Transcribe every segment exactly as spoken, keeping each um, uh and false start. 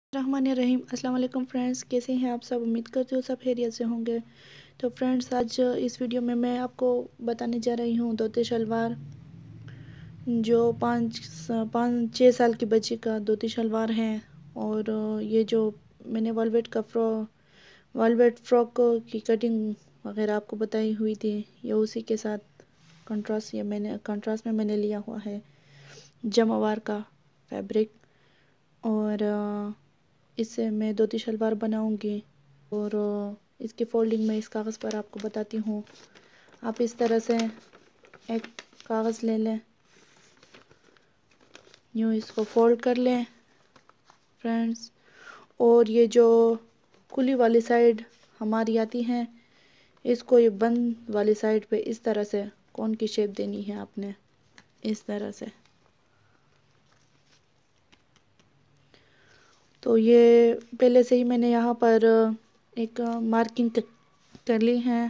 रहमानिर्रहीम। अस्सलाम वालेकुम फ्रेंड्स, कैसे हैं आप सब। उम्मीद करती हूँ सब खैरियत से होंगे। तो फ्रेंड्स, आज इस वीडियो में मैं आपको बताने जा रही हूँ धोती शलवार, जो पाँच पाँच छः साल की बच्ची का धोती शलवार है। और ये जो मैंने वेलवेट का फ्रॉ वेलवेट फ्रॉक की कटिंग वगैरह आपको बताई हुई थी, ये उसी के साथ कंट्रास्ट ये मैंने कंट्रास्ट में मैंने लिया हुआ है जमावार का फैब्रिक। और इससे मैं धोती शलवार बनाऊंगी। और इसकी फोल्डिंग मैं इस कागज़ पर आपको बताती हूँ। आप इस तरह से एक कागज़ ले लें, यूँ इसको फोल्ड कर लें फ्रेंड्स। और ये जो खुली वाली साइड हमारी आती है, इसको ये बंद वाली साइड पे इस तरह से कोन की शेप देनी है आपने, इस तरह से। तो ये पहले से ही मैंने यहाँ पर एक मार्किंग कर ली है।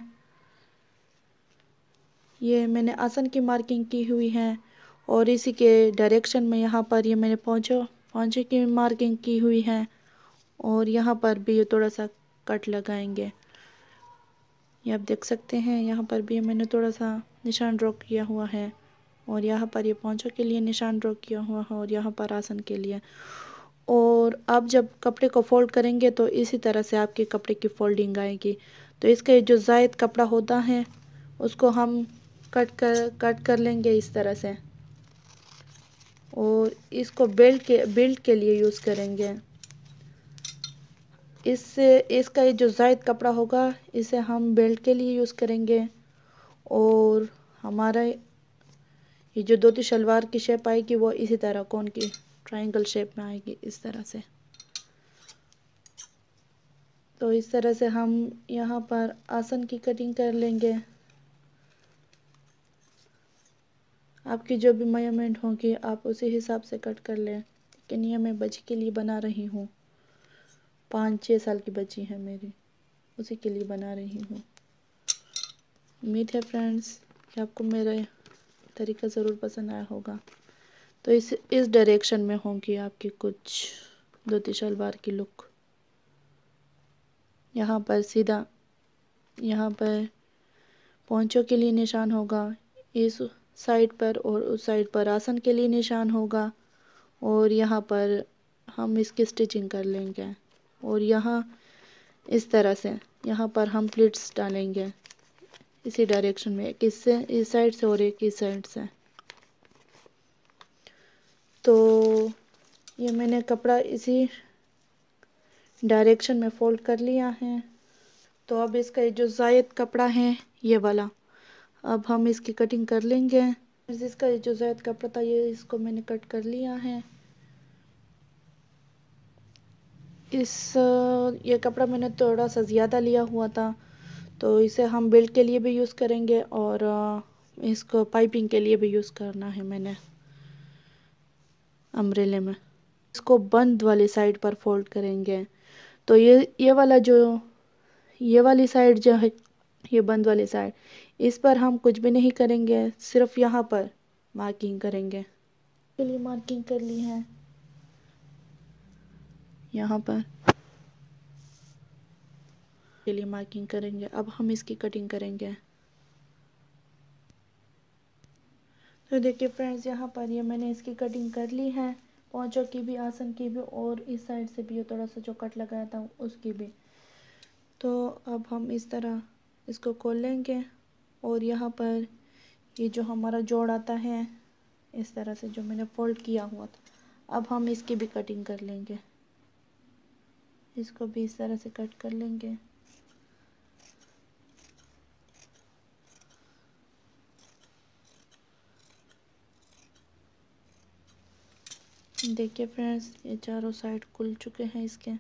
ये मैंने आसन की मार्किंग की हुई है और इसी के डायरेक्शन में यहाँ पर ये मैंने पहुँचो पहुँचे की मार्किंग की हुई है। और यहाँ पर भी ये थोड़ा सा कट लगाएंगे। ये आप देख सकते हैं, यहाँ पर भी मैंने थोड़ा सा निशान ड्रॉ किया हुआ है। और यहाँ पर ये पहुँचो के लिए निशान ड्रॉ किया हुआ है और यहाँ पर आसन के लिए। और आप जब कपड़े को फोल्ड करेंगे तो इसी तरह से आपके कपड़े की फोल्डिंग आएगी। तो इसका जो जायद कपड़ा होता है उसको हम कट कर कट कर लेंगे इस तरह से। और इसको बेल्ट के बेल्ट के लिए यूज़ करेंगे। इससे इसका ये जो जायद कपड़ा होगा इसे हम बेल्ट के लिए यूज़ करेंगे। और हमारा ये जो धोती शलवार की शेप आएगी वो इसी तरह कौन की ट्रायंगल शेप में आएगी, इस तरह से। तो इस तरह से हम यहाँ पर आसन की कटिंग कर लेंगे। आपकी जो भी मेजरमेंट होगी आप उसी हिसाब से कट कर लें। लेकिन ये मैं बच्ची के लिए बना रही हूँ, पाँच छः साल की बच्ची है मेरी, उसी के लिए बना रही हूँ। उम्मीद है फ्रेंड्स कि आपको मेरा तरीका ज़रूर पसंद आया होगा। तो इस इस डायरेक्शन में होगी आपकी कुछ धोती शलवार की लुक। यहाँ पर सीधा यहाँ पर पोंचों के लिए निशान होगा इस साइड पर, और उस साइड पर आसन के लिए निशान होगा। और यहाँ पर हम इसकी स्टिचिंग कर लेंगे। और यहाँ इस तरह से यहाँ पर हम प्लीट्स डालेंगे इसी डायरेक्शन में, एक इससे इस साइड से और एक इस साइड से। तो ये मैंने कपड़ा इसी डायरेक्शन में फोल्ड कर लिया है। तो अब इसका ये जो जायद कपड़ा है ये वाला, अब हम इसकी कटिंग कर लेंगे। इसका ये जो जायद कपड़ा था ये इसको मैंने कट कर लिया है। इस ये कपड़ा मैंने थोड़ा सा ज़्यादा लिया हुआ था, तो इसे हम बेल्ट के लिए भी यूज़ करेंगे और इसको पाइपिंग के लिए भी यूज़ करना है मैंने अम्ब्रेले में। इसको बंद वाली साइड पर फोल्ड करेंगे। तो ये ये वाला जो ये वाली साइड जो है, ये बंद वाली साइड, इस पर हम कुछ भी नहीं करेंगे, सिर्फ यहाँ पर मार्किंग करेंगे। के लिए मार्किंग कर ली है यहाँ पर के लिए मार्किंग करेंगे। अब हम इसकी कटिंग करेंगे। तो देखिए फ्रेंड्स, यहाँ पर ये मैंने इसकी कटिंग कर ली है, पोंचों की भी, आसन की भी, और इस साइड से भी थोड़ा सा जो कट लगाया था उसकी भी। तो अब हम इस तरह इसको खोल लेंगे। और यहाँ पर ये जो हमारा जोड़ आता है इस तरह से, जो मैंने फोल्ड किया हुआ था, अब हम इसकी भी कटिंग कर लेंगे। इसको भी इस तरह से कट कर लेंगे। देखिए फ्रेंड्स, ये चारों साइड खुल चुके हैं इसके।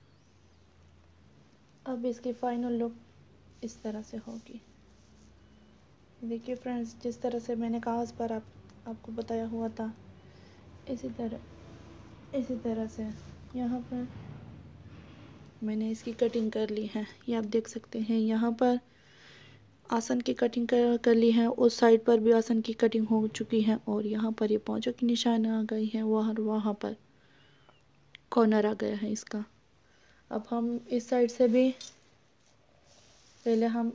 अब इसकी फाइनल लुक इस तरह से होगी। देखिए फ्रेंड्स, जिस तरह से मैंने कागज़ पर आप आपको बताया हुआ था, इसी तरह इसी तरह से यहाँ पर मैंने इसकी कटिंग कर ली है। ये आप देख सकते हैं, यहाँ पर आसन की कटिंग कर, कर ली है, उस साइड पर भी आसन की कटिंग हो चुकी है। और यहाँ पर ये पोंचों की निशान आ गई है वहाँ वहाँ पर। कॉर्नर आ गया है इसका। अब हम इस साइड से भी पहले हम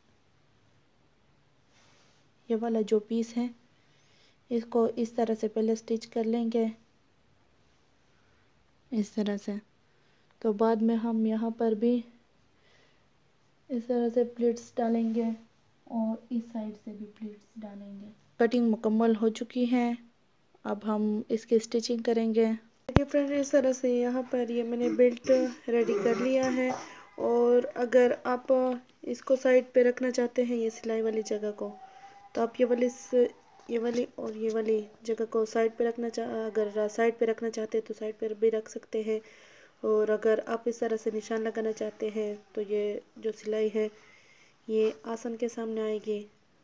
ये वाला जो पीस है इसको इस तरह से पहले स्टिच कर लेंगे, इस तरह से। तो बाद में हम यहाँ पर भी इस तरह से प्लीट्स डालेंगे और इस साइड से भी प्लीट्स डालेंगे। कटिंग मुकम्मल हो चुकी है, अब हम इसकी स्टिचिंग करेंगे। देखिए फ्रेंड, इस तरह से यहाँ पर ये मैंने बेल्ट रेडी कर लिया है। और अगर आप इसको साइड पे रखना चाहते हैं, ये सिलाई वाली जगह को, तो आप ये वाली ये वाली और ये वाली जगह को साइड पे रखना चाह अगर साइड पे रखना चाहते हैं तो साइड पर भी रख सकते हैं। और अगर आप इस तरह से निशान लगाना चाहते हैं तो ये जो सिलाई है ये आसन के सामने आएगी,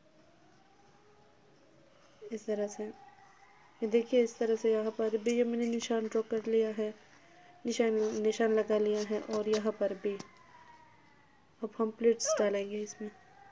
इस तरह से। ये देखिए, इस तरह से यहाँ पर भी ये मैंने निशान ड्रॉ कर लिया है, निशान निशान लगा लिया है। और यहाँ पर भी अब हम प्लीट्स डालेंगे इसमें।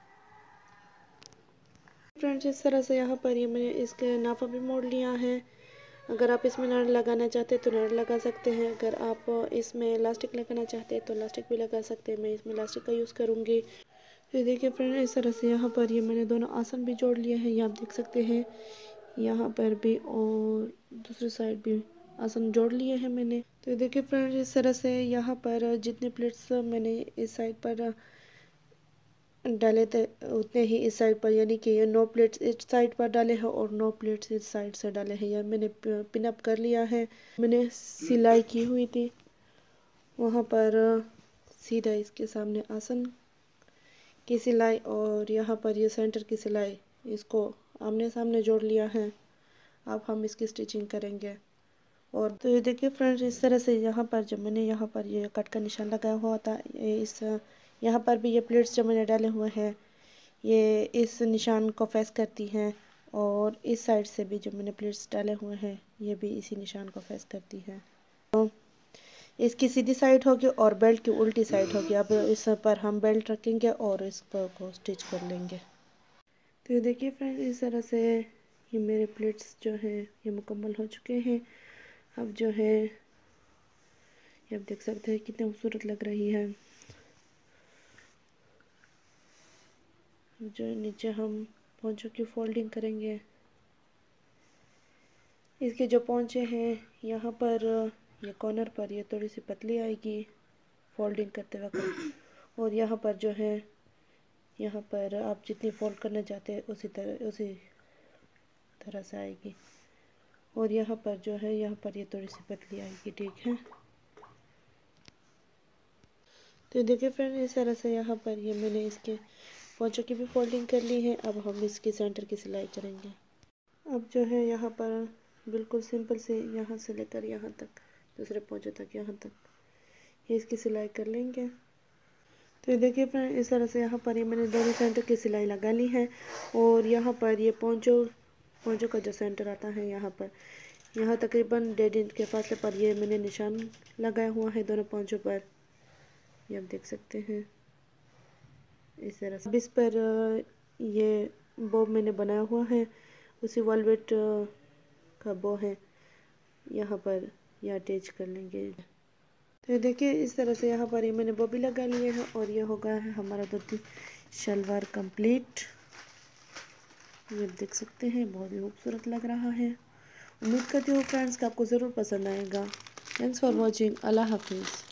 फ्रेंड्स, इस तरह से यहाँ पर ये मैंने इसके नाफा भी मोड़ लिया है। अगर आप इसमें नट लगाना चाहते हैं तो नट लगा सकते हैं, अगर आप इसमें इलास्टिक लगाना चाहते हैं तो इलास्टिक भी लगा सकते हैं। मैं इसमें इलास्टिक का यूज़ करूँगी। तो देखिए फ्रेंड, इस तरह से यहाँ पर ये मैंने दोनों आसन भी जोड़ लिए हैं, ये आप देख सकते हैं। यहाँ पर भी और दूसरी साइड भी आसन जोड़ लिए हैं मैंने। तो देखिए फ्रेंड, इस तरह से यहाँ पर जितने प्लेट्स मैंने इस साइड पर डाले थे उतने ही इस साइड पर, यानी कि ये नौ प्लेट्स इस साइड पर डाले हैं और नौ प्लेट्स इस साइड से डाले हैं। यह मैंने पिन अप कर लिया है। मैंने सिलाई की हुई थी वहाँ पर सीधा इसके सामने आसन की सिलाई और यहाँ पर ये सेंटर की सिलाई, इसको आमने सामने जोड़ लिया है। अब हम इसकी स्टिचिंग करेंगे। और तो ये देखिए फ्रेंड्स, इस तरह से यहाँ पर जब मैंने यहाँ पर ये कट का निशान लगाया हुआ था, ये इस यहाँ पर भी ये प्लेट्स जो मैंने डाले हुए हैं ये इस निशान को फेस करती हैं। और इस साइड से भी जो मैंने प्लेट्स डाले हुए हैं ये भी इसी निशान को फेस करती हैं। तो इसकी सीधी साइड होगी और बेल्ट की उल्टी साइड होगी। अब इस पर हम बेल्ट रखेंगे और इस पर को स्टिच कर लेंगे। तो ये देखिए फ्रेंड्स, इस तरह से ये मेरे प्लेट्स जो हैं ये मुकम्मल हो चुके हैं। अब जो है ये आप देख सकते हैं कितनी खूबसूरत लग रही है। जो नीचे हम पोंचों की फोल्डिंग करेंगे। इसके जो पोंचे हैं यहाँ पर ये कॉर्नर पर ये थोड़ी सी पतली आएगी फोल्डिंग करते वक्त, और यहाँ पर जो है यहाँ पर आप जितनी फोल्ड करना चाहते हैं उसी तरह उसी तरह से आएगी। और यहाँ पर जो है यहाँ पर ये थोड़ी सी पतली आएगी, ठीक है। तो देखिए फ्रेंड, इस तरह से यहाँ पर ये मैंने इसके पोंचों की भी फोल्डिंग कर ली है। अब हम इसकी सेंटर की सिलाई करेंगे। अब जो है यहाँ पर बिल्कुल सिंपल से यहाँ से लेकर यहाँ तक दूसरे पोंचों तक यहाँ तक ये इसकी सिलाई कर लेंगे। तो ये देखिए फ्रेंड, इस तरह से यहाँ पर ये मैंने दोनों सेंटर की सिलाई लगा ली है। और यहाँ पर ये पोंचों पोंचों का जो सेंटर आता है यहाँ पर यहाँ तकरीबन डेढ़ इंच के फासले पर ये मैंने निशान लगाया हुआ है दोनों पोंचों पर, ये आप देख सकते हैं इस तरह से। अब इस पर ये बो मैंने बनाया हुआ है, उसी वेलवेट का बो है, यहाँ पर यह अटैच कर लेंगे। तो ये देखिए, इस तरह से यहाँ पर ये मैंने बो भी लगा लिए है और ये हो गया है हमारा धोती शलवार कंप्लीट। ये आप देख सकते हैं बहुत ही खूबसूरत लग रहा है। उम्मीद करती हूँ फ्रेंड्स कि आपको ज़रूर पसंद आएगा। Thanks for watching. अल्लाह हाफिज़।